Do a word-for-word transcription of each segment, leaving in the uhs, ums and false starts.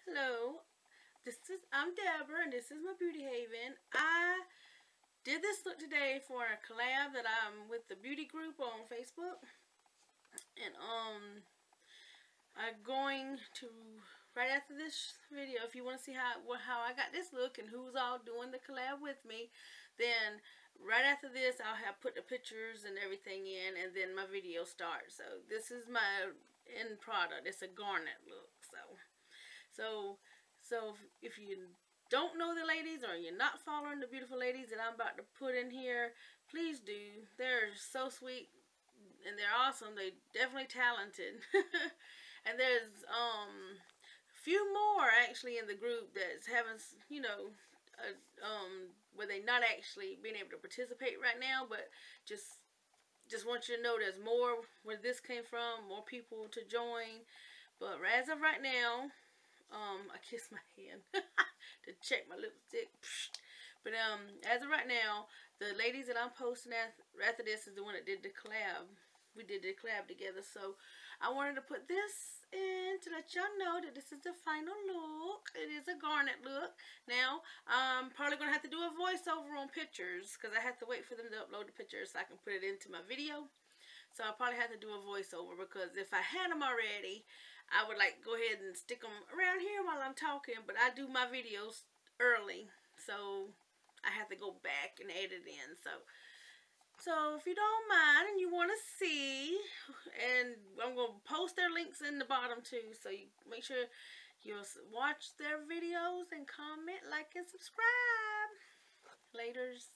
Hello, this is I'm Deborah, and this is my Beauty Haven. I did this look today for a collab that I'm with the beauty group on Facebook, and um, I'm going to right after this video. If you want to see how what how I got this look and who's all doing the collab with me, then right after this I'll have put the pictures and everything in, and then my video starts. So this is my end product. It's a garnet look. So. So, so if, if you don't know the ladies or you're not following the beautiful ladies that I'm about to put in here, please do. They're so sweet and they're awesome. They're definitely talented. And there's um a few more actually in the group that's having, you know, uh, um where they're not actually being able to participate right now, but just just want you to know there's more where this came from, more people to join. But as of right now, Um, I kissed my hand to check my lipstick. But um, as of right now, the ladies that I'm posting after this is the one that did the collab. We did the collab together. So I wanted to put this in to let y'all know that this is the final look. It is a garnet look. Now, I'm probably going to have to do a voiceover on pictures because I have to wait for them to upload the pictures so I can put it into my video. So I'll probably have to do a voiceover, because if I had them already, I would like go ahead and stick them around here while I'm talking. But I do my videos early, so I have to go back and edit in. So, so if you don't mind and you want to see, and I'm going to post their links in the bottom too. So you make sure you watch their videos and comment, like, and subscribe. Laters.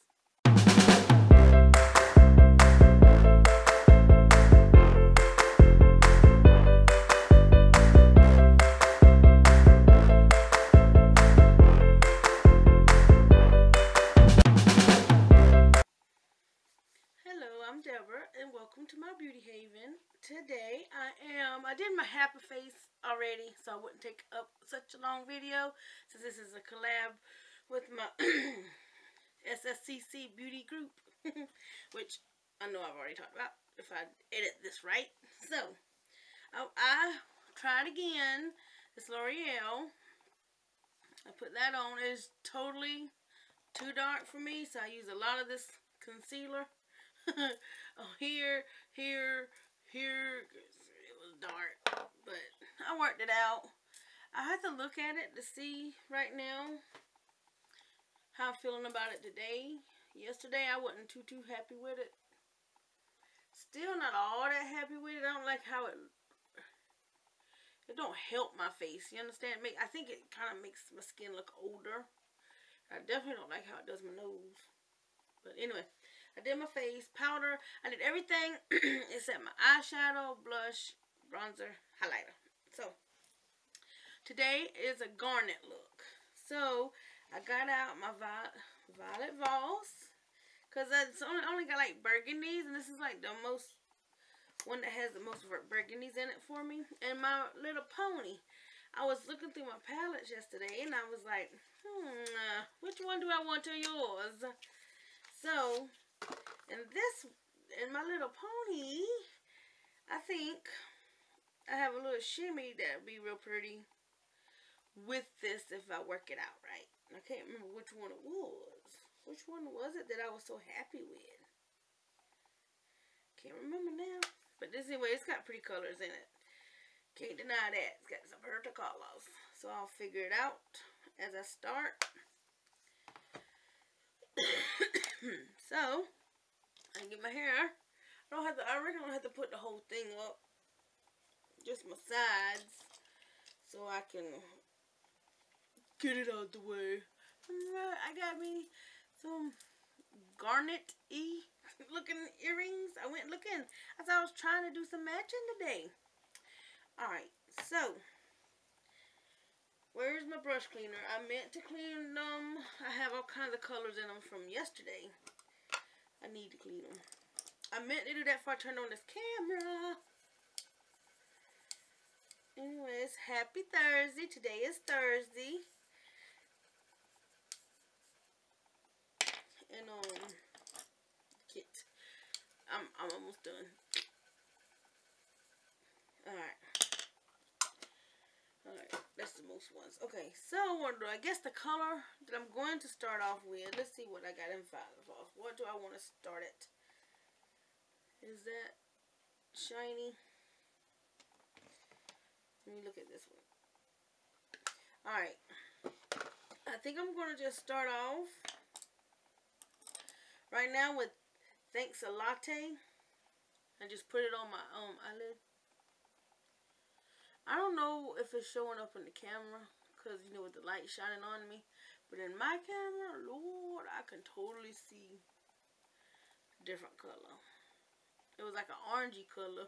I'm Deborah, and welcome to my Beauty Haven. Today I am, I did my happy face already, so I wouldn't take up such a long video, since this is a collab with my S S C C beauty group, which I know I've already talked about if I edit this right. So, I, I tried again, this L'Oreal. I put that on. It's totally too dark for me, so I use a lot of this concealer. Oh, here, here, here, it was dark, but I worked it out. I had to look at it to see right now how I'm feeling about it today. Yesterday I wasn't too too happy with it. Still not all that happy with it. I don't like how it it don't help my face, you understand? I think it kind of makes my skin look older. I definitely don't like how it does my nose. But anyway, I did my face, powder. I did everything except my eyeshadow, blush, bronzer, highlighter. So, today is a garnet look. So, I got out my Violet Voss. Because I only, only got like burgundies. And this is like the most, one that has the most burgundies in it for me. And My Little Pony. I was looking through my palettes yesterday. And I was like, hmm, uh, which one do I want of yours? So, and this, in My Little Pony, I think I have a little shimmy that would be real pretty with this if I work it out right. I can't remember which one it was. Which one was it that I was so happy with? Can't remember now. But this, anyway, it's got pretty colors in it. Can't deny that. It's got some pretty colors. So I'll figure it out as I start. So, I get my hair. I don't have to, I reckon I don't have to put the whole thing up. Just my sides. So I can get it out the way. I got me some garnet-y looking earrings. I went looking. I thought I was trying to do some matching today. Alright, so where's my brush cleaner? I meant to clean them. I have all kinds of colors in them from yesterday. I need to clean them. I meant to do that before I turned on this camera. Anyways, happy Thursday. Today is Thursday. And, um, kit. I'm, I'm almost done. Alright. Alright, that's the most those ones. Okay, so what do I guess the color that I'm going to start off with? Let's see what I got in five of. What do I want to start at? Is that shiny? Let me look at this one. Alright. I think I'm going to just start off right now with Thanks a Latte. I just put it on my um, eyelid. I don't know if it's showing up in the camera because, you know, with the light shining on me. But in my camera, Lord, I can totally see a different color. It was like an orangey color.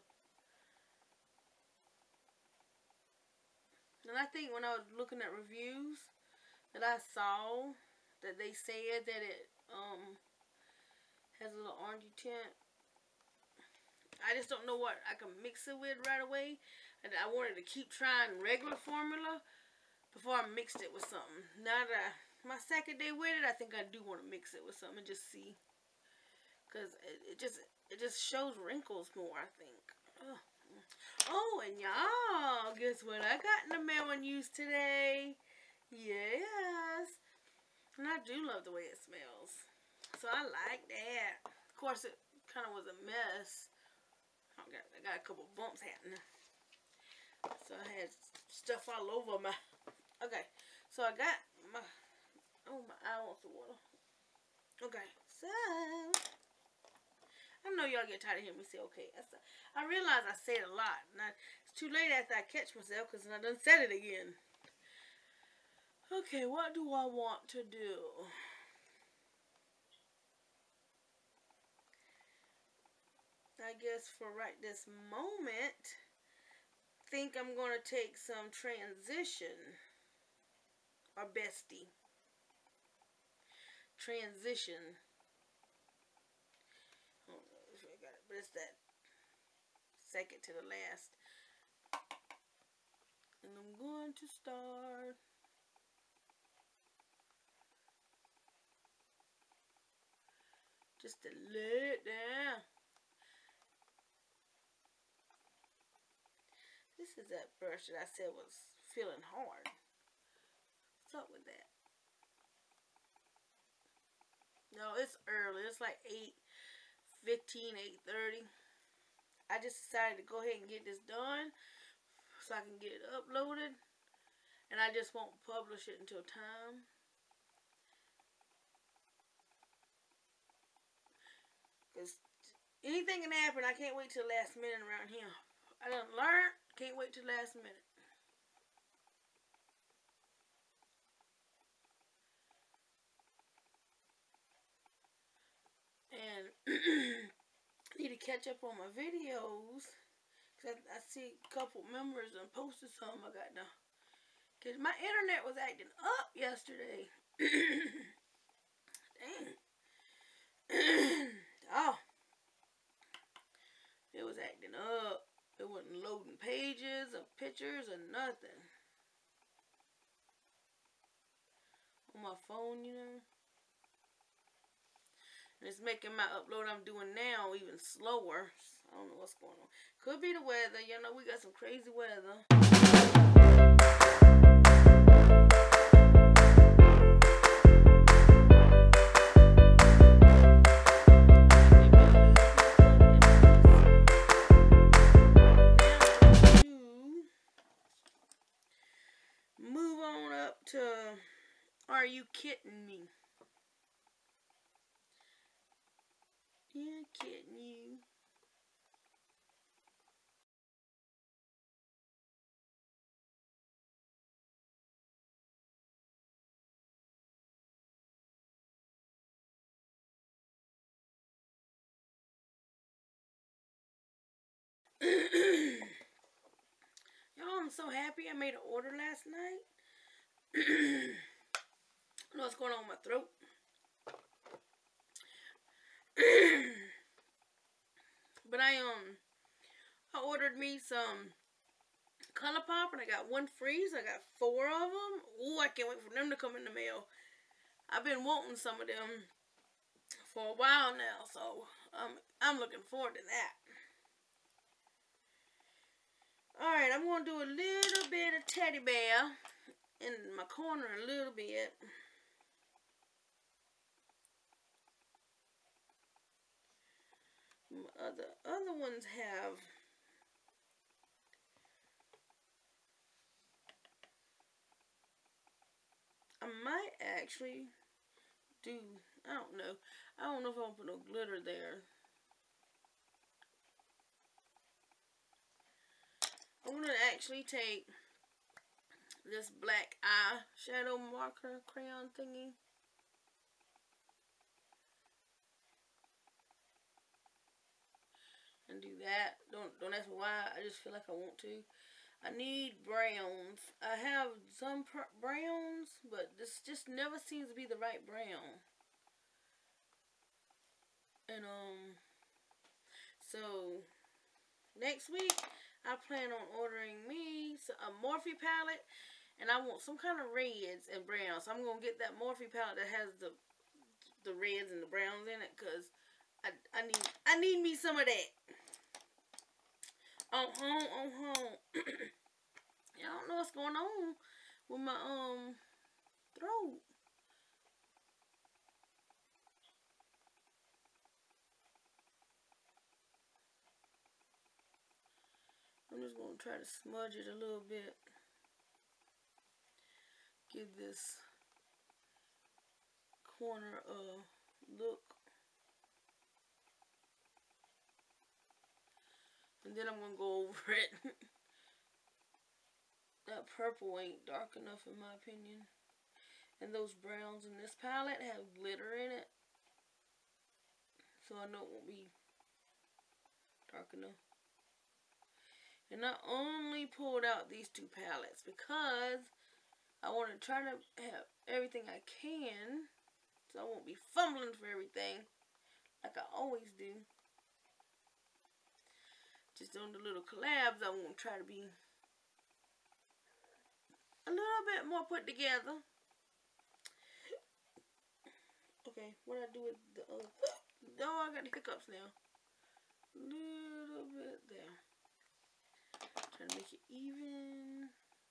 And I think when I was looking at reviews that I saw that they said that it um has a little orangey tint. I just don't know what I can mix it with right away. And I wanted to keep trying regular formula before I mixed it with something. Now that I, my second day with it, I think I do want to mix it with something and just see. Because it, it just it just shows wrinkles more, I think. Ugh. Oh, and y'all, guess what I got in the mail and used today? Yes. And I do love the way it smells. So I like that. Of course, it kind of was a mess. I got, I got a couple bumps happening. So I had stuff all over my... Okay, so I got my... Oh, my eye wants the water. Okay, so... I know y'all get tired of hearing me say okay. I realize I say it a lot. Now, it's too late after I catch myself because I done said it again. Okay, what do I want to do? I guess for right this moment, think I'm going to take some Transition or Bestie. Transition. I don't know if I got it, but it's that second to the last. And I'm going to start. Just to lay it down. This is that brush that I said was feeling hard. What's up with that? No, it's early. It's like eight fifteen, eight thirty. I just decided to go ahead and get this done so I can get it uploaded. And I just won't publish it until time. Because anything can happen. I can't wait till the last minute around here. I done learned. Can't wait till the last minute. And need to catch up on my videos. Cause I, I see a couple members and posted some. I got to. Cause my internet was acting up yesterday. Dang. Oh. It was acting up. It wasn't loading pages or pictures or nothing. On my phone, you know. And it's making my upload I'm doing now even slower. I don't know what's going on. Could be the weather. You know, we got some crazy weather. Move on up to Are You Kidding Me? Yeah, kidding you. Y'all, I'm so happy I made an order last night. I don't know what's going on with my throat. But I um I ordered me some ColourPop and I got one free, so I got four of them. Ooh, I can't wait for them to come in the mail. I've been wanting some of them for a while now, so um, I'm looking forward to that. Alright, I'm going to do a little bit of teddy bear. in my corner a little bit. Other other ones have I might actually do, I don't know. I don't know if I'll put no glitter there. I'm gonna actually take this black eye shadow marker crayon thingy. And do that. Don't don't ask me why. I just feel like I want to. I need browns. I have some browns, but this just never seems to be the right brown. And um, so next week I plan on ordering me a Morphe palette, and I want some kind of reds and browns. So I'm gonna get that Morphe palette that has the the reds and the browns in it, cause I I need I need me some of that. Oh home, oh home. I don't know what's going on with my um throat. I'm just gonna try to smudge it a little bit. Give this corner a look. And then I'm gonna go over it. That purple ain't dark enough in my opinion. And those browns in this palette have glitter in it. So I know it won't be dark enough. And I only pulled out these two palettes because I want to try to have everything I can. So I won't be fumbling for everything like I always do. Just on the little collabs, I want to try to be a little bit more put together. Okay, what I do with the other... Oh, I got the hiccups now. Little bit there. Trying to make it even.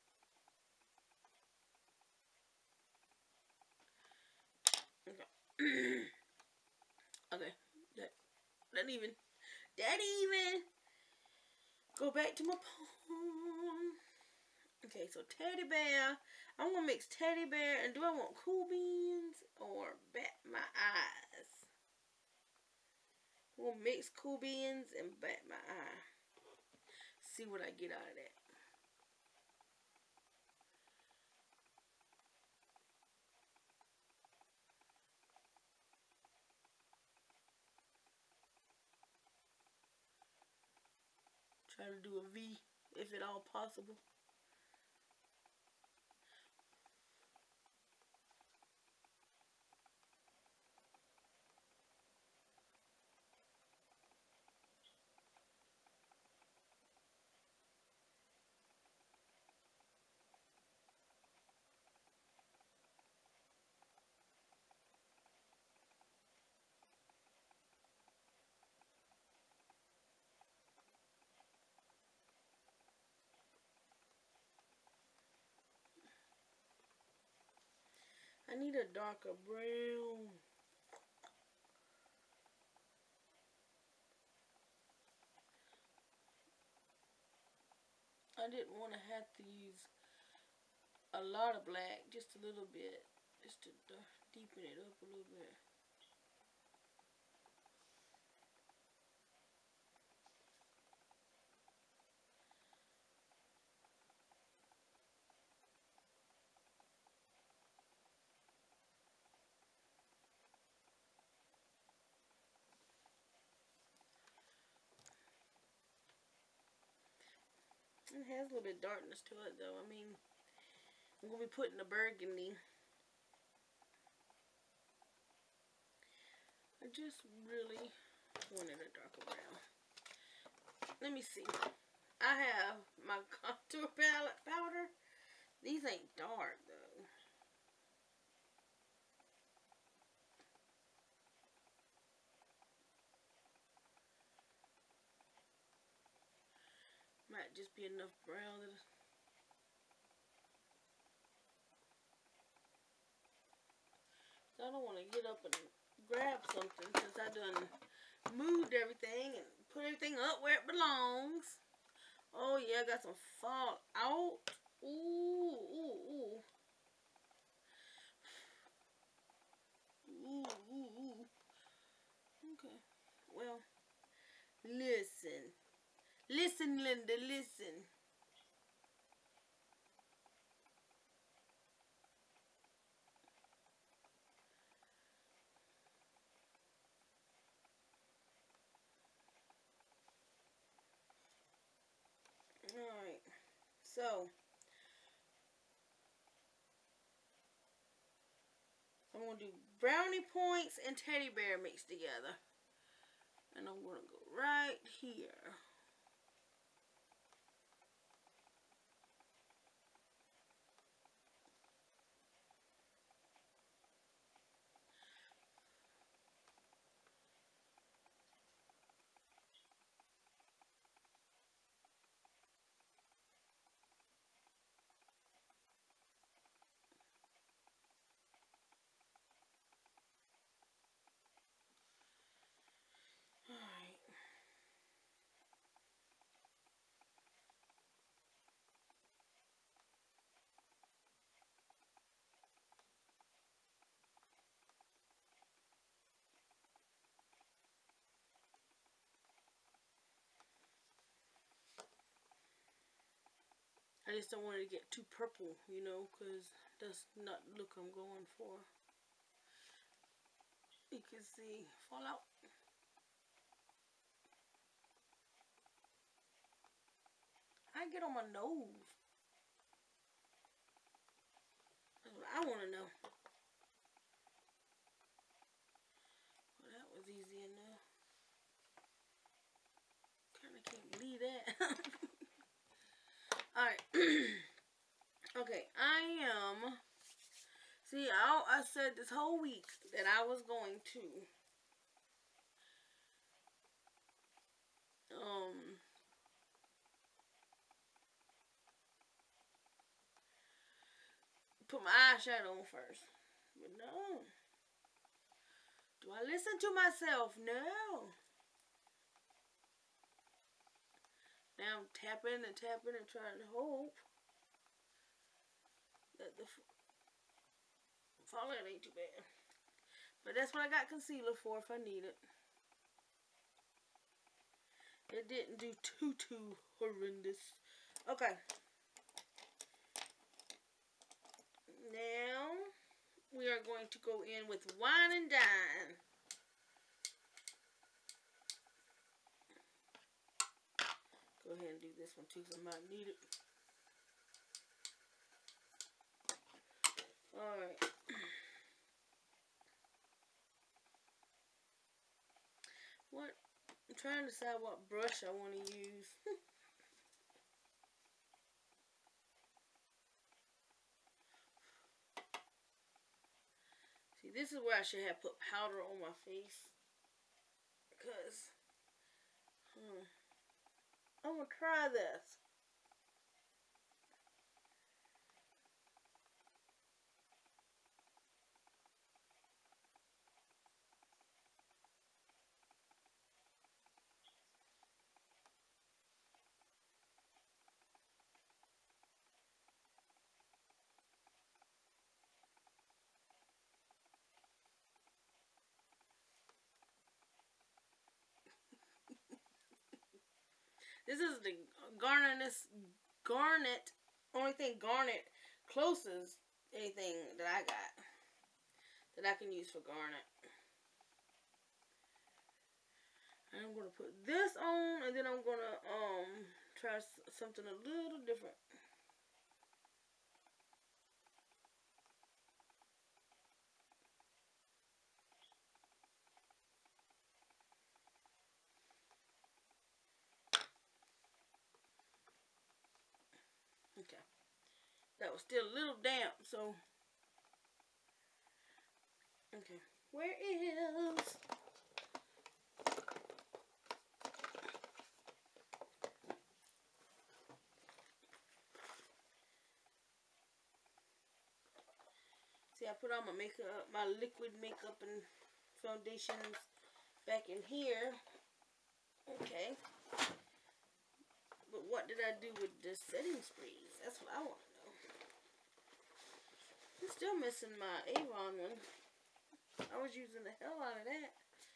Okay. Okay. That, that even. That even. Go back to my palm. Okay, so teddy bear. I'm gonna mix teddy bear, and do I want cool beans or bat my eyes? I'm gonna mix cool beans and bat my eye. See what I get out of that. Try to do a V if at all possible. I need a darker brown. I didn't want to have to use a lot of black, just a little bit, just to deepen it up a little bit. It has a little bit of darkness to it though. I mean, I'm going to be putting the burgundy. I just really wanted a darker brown. Let me see. I have my contour palette powder. These ain't dark though. Might just be enough brown that I don't want to get up and grab something since I done moved everything and put everything up where it belongs. Oh yeah, I got some fall out. Ooh, ooh, ooh. Ooh, ooh, ooh. Okay. Well, listen. Listen, Linda, listen. Alright. So, I'm going to do brownie points and teddy bear mixed together. And I'm going to go right here. Alright. I just don't want it to get too purple, you know, because that's not the look I'm going for. You can see fallout. I get on my nose. That's what I want to know. Well, that was easy enough. Kind of can't believe that. Alright. Okay, I am... See, I, I said this whole week that I was going to... Um... Put my eyeshadow on first. But no. Do I listen to myself? No. Now I'm tapping and tapping and trying to hope that the fallout ain't too bad. But that's what I got concealer for if I need it. It didn't do too, too horrendous. Okay. Now, we are going to go in with Wine and Dine. Go ahead and do this one too, because I might need it. Alright. What? I'm trying to decide what brush I want to use. See, this is where I should have put powder on my face. Because, hmm, I'm going to try this. This is the Garnetness, Garnet, only thing Garnet closest anything that I got that I can use for Garnet. And I'm going to put this on, and then I'm going to um try something a little different. Okay. That was still a little damp, so. Okay. Where is... See, I put all my makeup, my liquid makeup and foundations back in here. Okay. But what did I do with the setting sprays? That's what I want to know. I'm still missing my Avon one. I was using the hell out of that.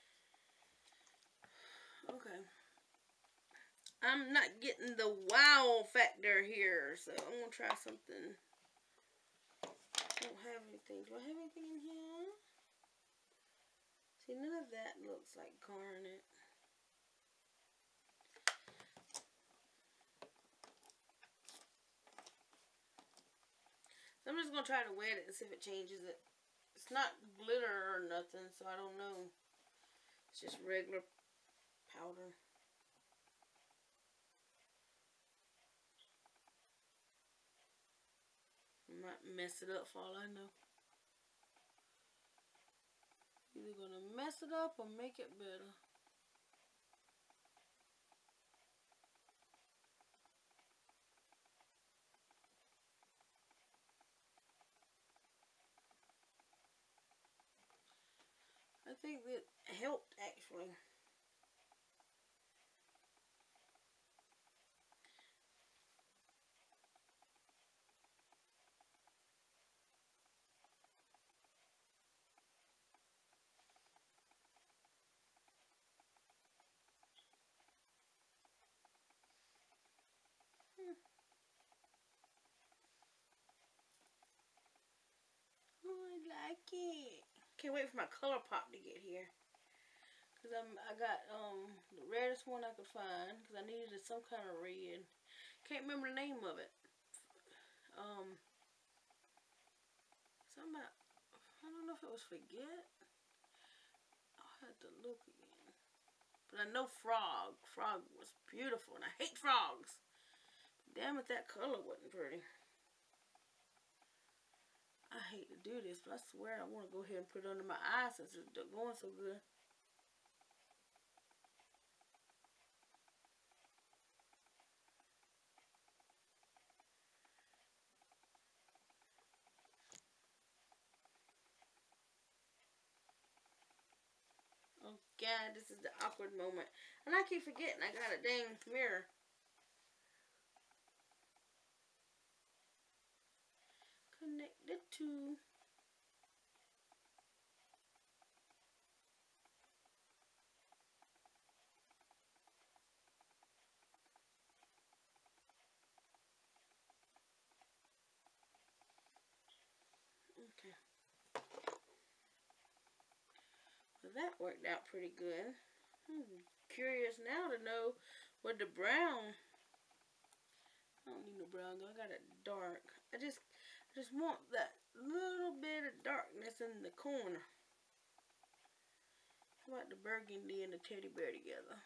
Okay. I'm not getting the wow factor here, so I'm going to try something. I don't have anything. Do I have anything in here? See, none of that looks like garnet. So I'm just going to try to wet it and see if it changes it. It's not glitter or nothing, so I don't know. It's just regular powder. I might mess it up for all I know. Either gonna mess it up or make it better. I think that helped actually. Hmm. Oh, I like it. Can't wait for my color pop to get here. Cause I'm I got um the reddest one I could find because I needed some kind of red. Can't remember the name of it. Um, something about, I don't know if it was Forget. I'll have to look again. But I know Frog. Frog was beautiful, and I hate frogs. Damn it, that color wasn't pretty. I hate to do this, but I swear I want to go ahead and put it under my eyes since it's going so good. Oh God, this is the awkward moment. And I keep forgetting I got a dang mirror. Connected to... Okay. Well, that worked out pretty good. I'm curious now to know what the brown... I don't need no brown though. I got it dark. I just, I just want that little bit of darkness in the corner. How about the burgundy and the teddy bear together?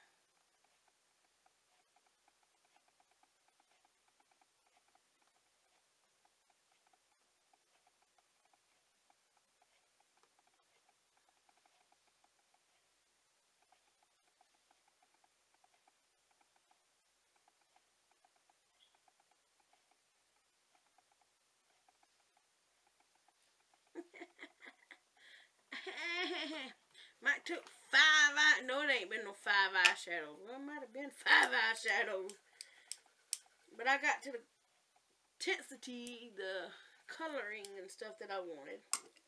Might took five eye. No, it ain't been no five eyeshadows. Well, it might have been five eyeshadows. But I got to the intensity, the coloring and stuff that I wanted.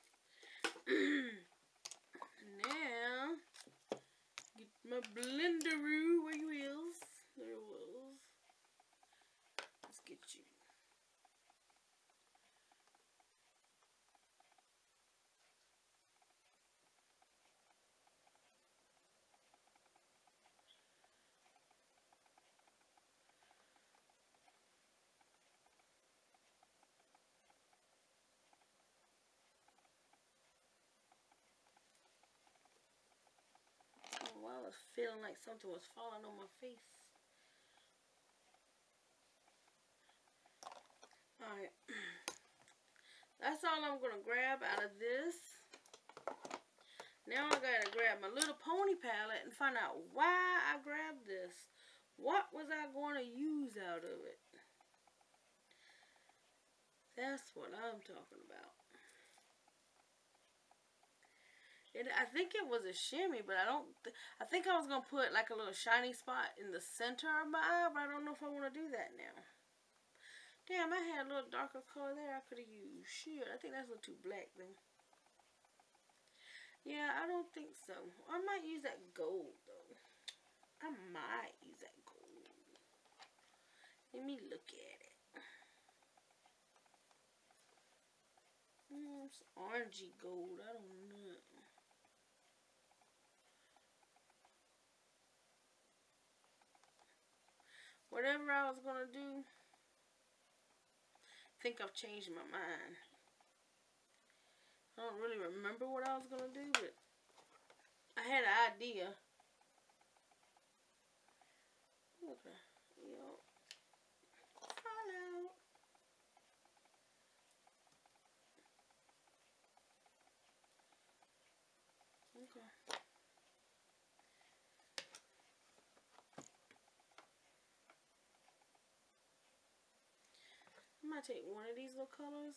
Now, get my blenderoo. Where you is? There it was. Let's get you. Oh, I was feeling like something was falling on my face. Alright. That's all I'm going to grab out of this. Now I got to grab my little pony palette and find out why I grabbed this. What was I going to use out of it? That's what I'm talking about. It, I think it was a shimmy, but I don't. Th I think I was gonna put like a little shiny spot in the center of my eye, but I don't know if I want to do that now. Damn, I had a little darker color there. I could have used. Shit, I think that's a little too black though. Yeah, I don't think so. I might use that gold though. I might use that gold. Let me look at it. Mm, it's orangey gold. I don't know. Whatever I was gonna do, I think I've changed my mind. I don't really remember what I was gonna do, but I had an idea. Okay, yo, follow. Okay. I might take one of these little colors.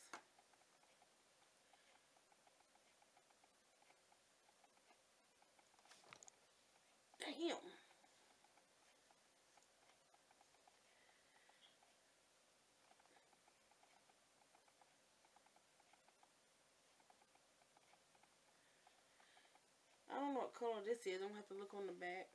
Damn. I don't know what color this is. I'm gonna have to look on the back.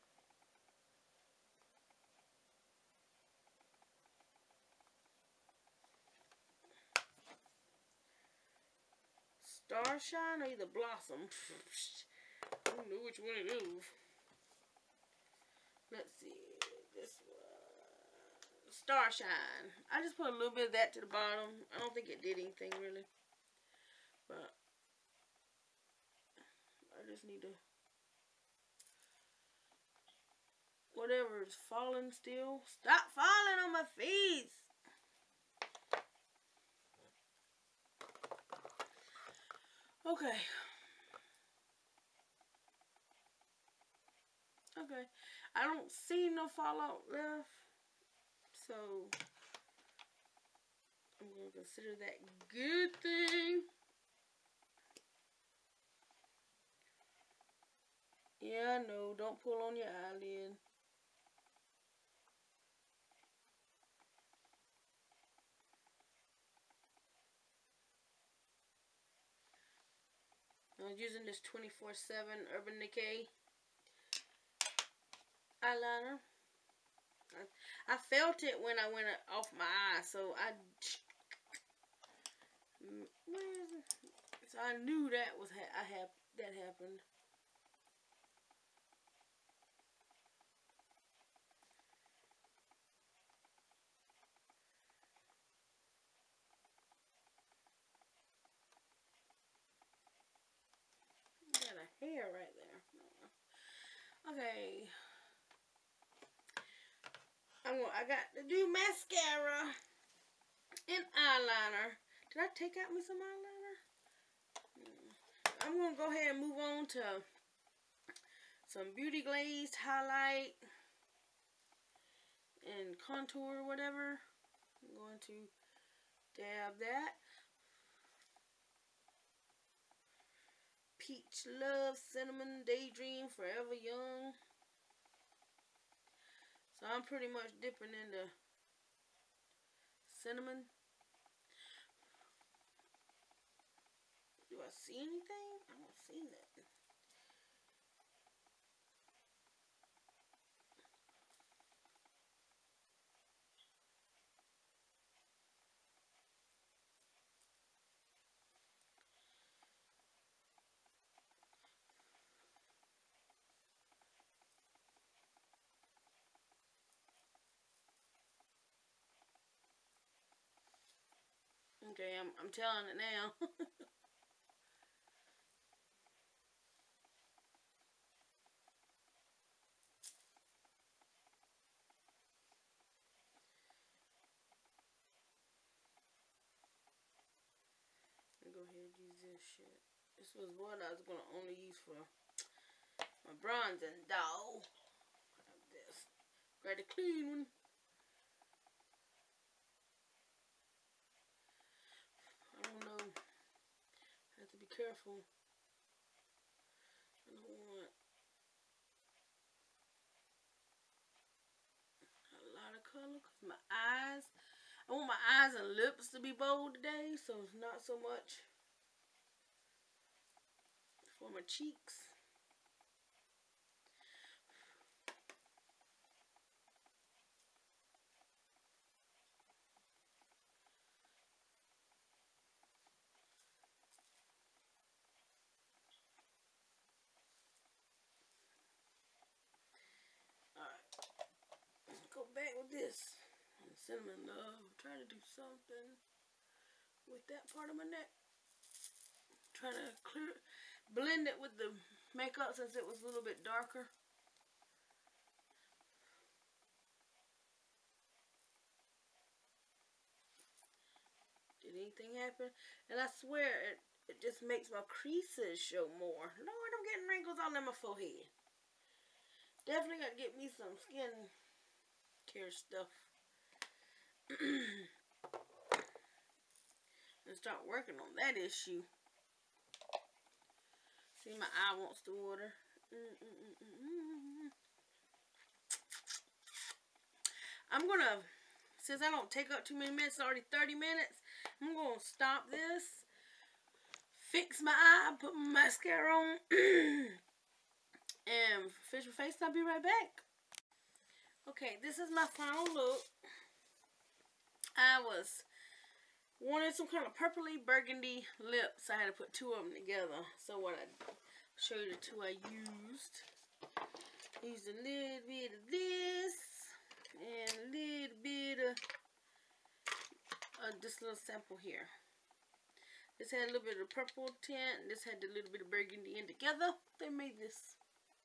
Starshine or either Blossom. I don't know which one it is. Let's see. This one. Starshine. I just put a little bit of that to the bottom. I don't think it did anything really. But I just need to. Whatever is falling still. Stop falling on my face. Okay. Okay. I don't see no fallout left. So I'm going to consider that good thing. Yeah, I know. Don't pull on your eyelid. I was using this twenty-four seven Urban Decay eyeliner. I, I felt it when I went off my eye, so I so I knew that was ha I have that happened. Got a hair right there. Okay. I'm gonna, I got to do mascara and eyeliner. Did I take out me some eyeliner? I'm gonna go ahead and move on to some Beauty Glazed highlight and contour or whatever. I'm going to dab that. Peach Love Cinnamon Daydream Forever Young. So I'm pretty much dipping into cinnamon. Do I see anything? I don't see nothing. Okay, I'm, I'm telling it now. Go ahead and use this shit. This was what I was going to only use for my bronzing doll. Have this. Grab the clean one. I don't know. I have to be careful. my eyes. I want my eyes and lips to be bold today, so it's not so much for my cheeks. Go back with this. Cinnamon Love. I'm trying to do something with that part of my neck. Trying to clear, blend it with the makeup since it was a little bit darker. Did anything happen? And I swear it, it just makes my creases show more. Lord, I'm getting wrinkles all in my forehead. Definitely got to get me some skin care stuff and start working on that issue. See, my eye wants to water. Mm -mm -mm -mm -mm. I'm gonna, since I don't take up too many minutes, it's already thirty minutes, I'm gonna stop this, fix my eye, put my mascara on, and finish my face, and I'll be right back. Okay, this is my final look. I was wanted some kind of purpley burgundy lips. I had to put two of them together. So what I show you the two I used. I used a little bit of this and a little bit of uh, this little sample here. This had a little bit of purple tint, and this had a little bit of burgundy, and together they made this.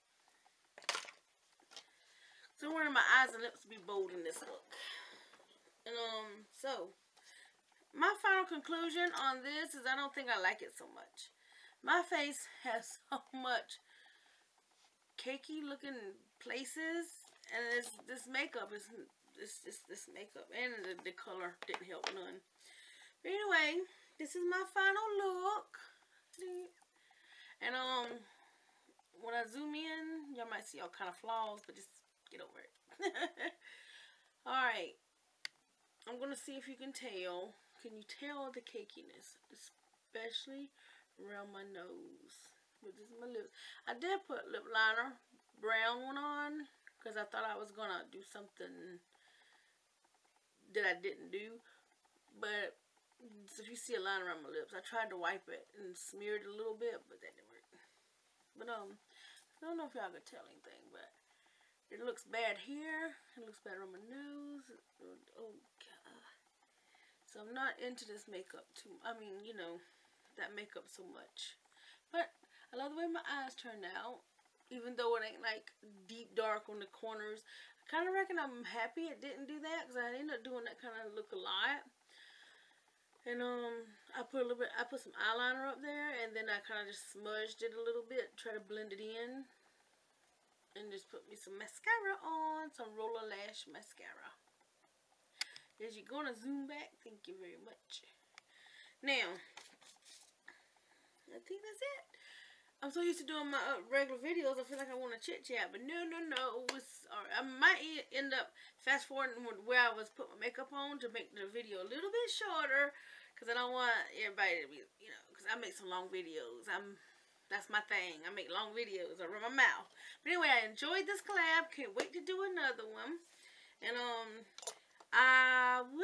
So I wanted my eyes and lips to be bold in this look. And um, so my final conclusion on this is I don't think I like it so much. My face has so much cakey looking places, and this this makeup is this this this makeup and the, the color didn't help none. But anyway, this is my final look. And um, when I zoom in, y'all might see all kind of flaws, but just get over it. Alright. I'm going to see if you can tell. Can you tell the cakiness? Especially around my nose. But this is my lips. I did put lip liner, brown one on, because I thought I was going to do something that I didn't do. But, so if you see a line around my lips, I tried to wipe it and smear it a little bit, but that didn't work. But, um, I don't know if y'all could tell anything, but it looks bad here. It looks bad on my nose. Oh, God. So I'm not into this makeup too. I mean, you know, that makeup so much. But I love the way my eyes turned out. Even though it ain't like deep dark on the corners. I kind of reckon I'm happy it didn't do that. Because I ended up doing that kind of look a lot. And um, I put a little bit, I put some eyeliner up there. And then I kind of just smudged it a little bit. Try to blend it in. And just put me some mascara on. Some Roller Lash mascara. As you're going to zoom back. Thank you very much. Now, I think that's it. I'm so used to doing my uh, regular videos. I feel like I want to chit chat. But no, no, no. It's, uh, I might end up fast forwarding where I was put my makeup on. To make the video a little bit shorter. Because I don't want everybody to be, you know. Because I make some long videos. I'm... That's my thing. I make long videos. I run my mouth. But anyway, I enjoyed this collab. Can't wait to do another one. And, um, I